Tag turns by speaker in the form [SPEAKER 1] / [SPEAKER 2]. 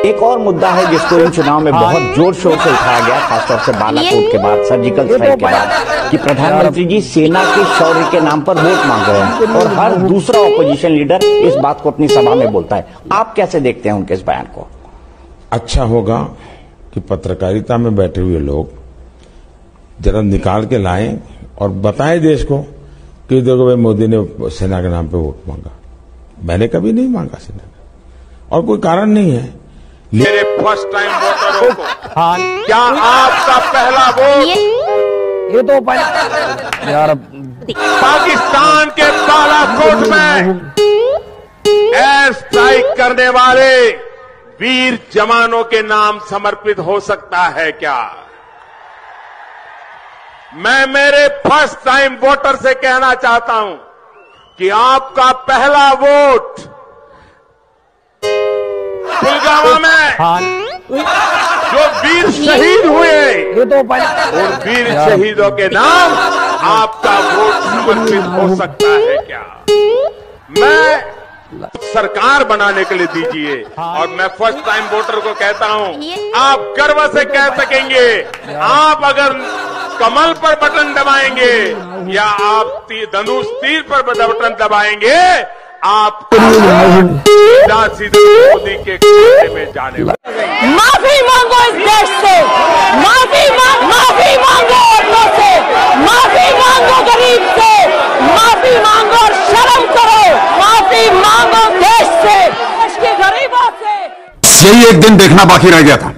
[SPEAKER 1] एक और मुद्दा है जिसको इन चुनाव में बहुत जोर शोर से उठाया गया, खासतौर से बालाकोट के बाद, सर्जिकल स्ट्राइक के बाद, कि प्रधानमंत्री जी सेना के शौर्य के नाम पर वोट मांग रहे हैं और हर दूसरा ऑपोजिशन लीडर इस बात को अपनी सभा में बोलता है। आप कैसे देखते हैं उनके इस बयान को?
[SPEAKER 2] अच्छा होगा कि पत्रकारिता में बैठे हुए लोग जरा निकाल के लाएं और बताएं देश को कि देखो भाई मोदी ने सेना के नाम पे वोट मांगा। मैंने कभी नहीं मांगा सेना का, और कोई कारण नहीं है।
[SPEAKER 3] मेरे फर्स्ट टाइम वोटरों को क्या आपका पहला वोट
[SPEAKER 4] ये तो यार
[SPEAKER 3] पाकिस्तान के बालाकोट में एयर स्ट्राइक करने वाले वीर जवानों के नाम समर्पित हो सकता है क्या? मैं मेरे फर्स्ट टाइम वोटर से कहना चाहता हूं कि आपका पहला वोट पुलवामा में जो वीर शहीद हुए उन वीर शहीदों के नाम आपका वोट समर्पित हो सकता है क्या? मैं सरकार बनाने के लिए दीजिए, और मैं फर्स्ट टाइम वोटर को कहता हूं, आप गर्व से कह सकेंगे, आप अगर कमल पर बटन दबाएंगे या आप धनुष तीर पर बटन दबाएंगे, आप सीधे मोदी के खाते में जाने वाले।
[SPEAKER 5] माफी मांगो इस देश से, माफी मांगो औरतों से, माफी मांगो गरीब से, माफी मांगो और शर्म करो, माफी मांगो देश से, देश के गरीबों से।
[SPEAKER 6] यही एक दिन देखना बाकी रह गया था